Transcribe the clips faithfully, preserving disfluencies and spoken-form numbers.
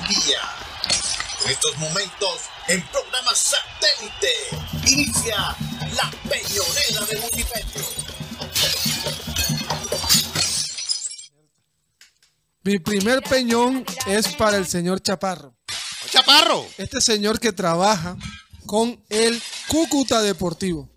Barranquilla. En estos momentos, en programa satélite, inicia la Peñonera de Multimetro. Mi primer peñón es para el señor Chaparro. ¡Chaparro! Este señor que trabaja con el Cúcuta Deportivo.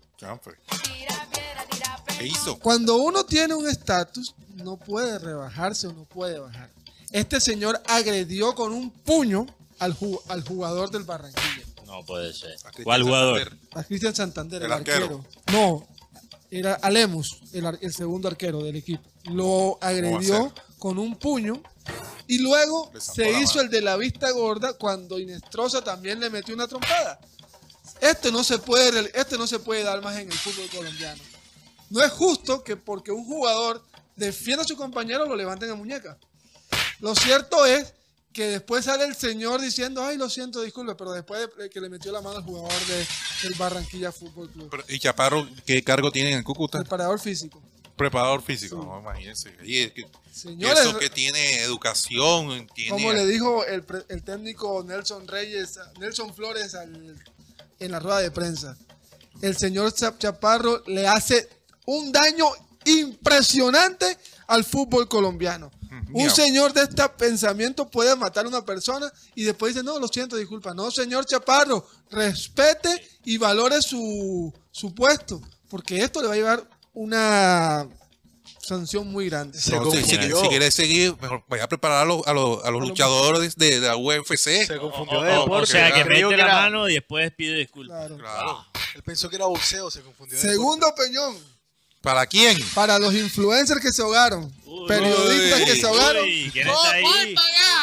¿Qué hizo? Cuando uno tiene un estatus, no puede rebajarse o no puede bajar. Este señor agredió con un puño al, ju al jugador del Barranquilla. No puede ser. ¿Cuál jugador? A Cristian Santander, el, el arquero. arquero. No, era a Lemus, el, el segundo arquero del equipo. Lo agredió con un puño y luego se hizo mano. El de la vista gorda cuando Inestrosa también le metió una trompada. Este no se puede, este no se puede dar más en el fútbol colombiano. No es justo que porque un jugador defienda a su compañero lo levanten a muñeca. Lo cierto es que después sale el señor diciendo, ay, lo siento, disculpe, pero después de que le metió la mano al jugador de, del Barranquilla Fútbol Club. Pero, ¿y Chaparro qué cargo tiene en el Cúcuta? Preparador físico. Preparador físico, Sí. no, imagínense. Y es que, Señores, eso que tiene educación, tiene... como le dijo el, el técnico Nelson Reyes, Nelson Flores al, en la rueda de prensa, el señor Chaparro le hace un daño impresionante al fútbol colombiano. Un Mío. señor de este pensamiento puede matar a una persona y después dice, no, lo siento, disculpa. No, señor Chaparro, respete y valore su, su puesto, porque esto le va a llevar una sanción muy grande. No, si, si, si quieres seguir, mejor vaya a preparar a los, a los, a los luchadores de, de la U F C. Se confundió O, de o, deporte. o sea, que Creyó mete que la era- mano y después pide disculpas. Claro. Claro. Él pensó que era boxeo, se confundió. de Segundo peñón, ¿Para quién? para los influencers que se ahogaron, Uy, periodistas uy, que se ahogaron. Uy, ¿quién está ahí?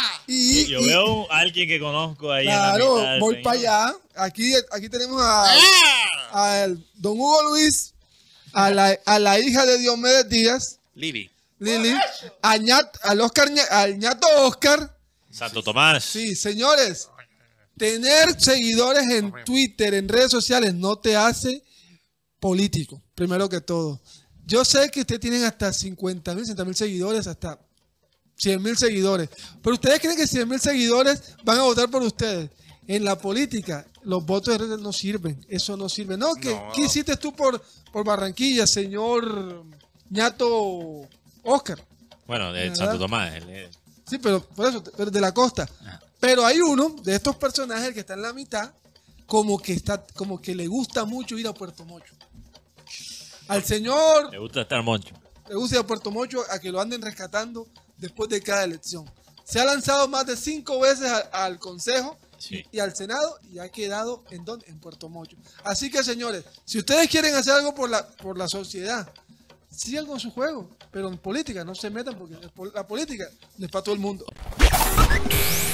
Y, Yo y- veo a alguien que conozco ahí. en la claro, mitad del voy peñón. para allá. Aquí, aquí tenemos a, a el don Hugo Luis, a la, a la hija de Diomedes Díaz, Lili. Lili, a Ñat- al, Oscar, Ña- al ñato Oscar. Santo Tomás. Sí, señores, tener seguidores en Twitter, en redes sociales, no te hace político, primero que todo. Yo sé que ustedes tienen hasta cincuenta mil, sesenta mil seguidores, hasta cien mil seguidores. Pero ustedes creen que cien mil seguidores van a votar por ustedes. En la política, los votos de redes no sirven. Eso no sirve. No, ¿qué, No. ¿qué hiciste tú por, por Barranquilla, señor ñato Oscar? Bueno, de ¿Verdad? Santo Tomás. él es- Sí, pero por eso, pero de la costa. Pero hay uno de estos personajes que está en la mitad, como que está, como que le gusta mucho ir a Puerto Mocho. Al señor Le gusta estar moncho. le gusta ir a Puerto Mocho a que lo anden rescatando después de cada elección. Se ha lanzado más de cinco veces a- al Consejo Sí. y al Senado y ha quedado en dónde? En Puerto Mocho. Así que, señores, si ustedes quieren hacer algo por la, por la sociedad, sigan con su juego, pero en política no se metan porque la política no es para todo el mundo.